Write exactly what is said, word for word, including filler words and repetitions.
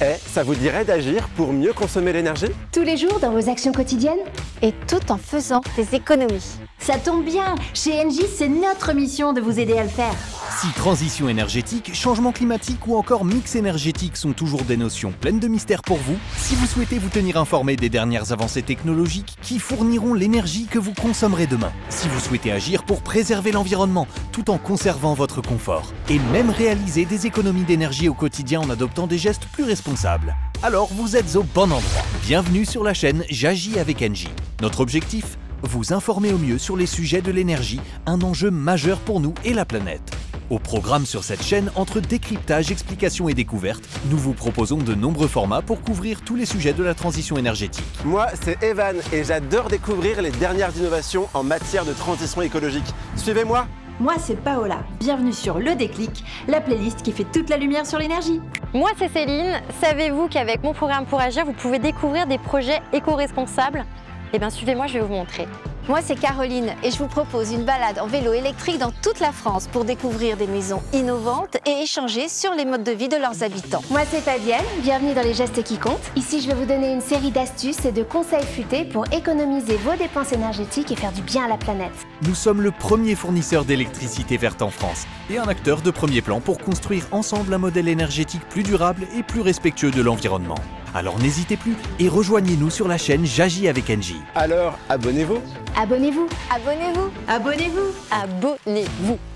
Eh, ça vous dirait d'agir pour mieux consommer l'énergie? Tous les jours dans vos actions quotidiennes? Et tout en faisant des économies. Ça tombe bien, chez Engie, c'est notre mission de vous aider à le faire. Si transition énergétique, changement climatique ou encore mix énergétique sont toujours des notions pleines de mystères pour vous, si vous souhaitez vous tenir informé des dernières avancées technologiques qui fourniront l'énergie que vous consommerez demain, si vous souhaitez agir pour préserver l'environnement tout en conservant votre confort, et même réaliser des économies d'énergie au quotidien en adoptant des gestes plus responsables, alors vous êtes au bon endroit. Bienvenue sur la chaîne J'agis avec Engie. Notre objectif? Vous informer au mieux sur les sujets de l'énergie, un enjeu majeur pour nous et la planète. Au programme sur cette chaîne, entre décryptage, explications et découvertes, nous vous proposons de nombreux formats pour couvrir tous les sujets de la transition énergétique. Moi, c'est Evan et j'adore découvrir les dernières innovations en matière de transition écologique. Suivez-moi! Moi, c'est Paola. Bienvenue sur Le Déclic, la playlist qui fait toute la lumière sur l'énergie. Moi, c'est Céline. Savez-vous qu'avec mon programme pour agir, vous pouvez découvrir des projets éco-responsables? Eh bien, suivez-moi, je vais vous montrer. Moi, c'est Caroline et je vous propose une balade en vélo électrique dans toute la France pour découvrir des maisons innovantes et échanger sur les modes de vie de leurs habitants. Moi, c'est Fabienne. Bienvenue dans Les Gestes qui comptent. Ici, je vais vous donner une série d'astuces et de conseils futés pour économiser vos dépenses énergétiques et faire du bien à la planète. Nous sommes le premier fournisseur d'électricité verte en France et un acteur de premier plan pour construire ensemble un modèle énergétique plus durable et plus respectueux de l'environnement. Alors n'hésitez plus et rejoignez-nous sur la chaîne J'agis avec Engie. Alors, abonnez-vous! Abonnez-vous. Abonnez-vous. Abonnez-vous. Abonnez-vous.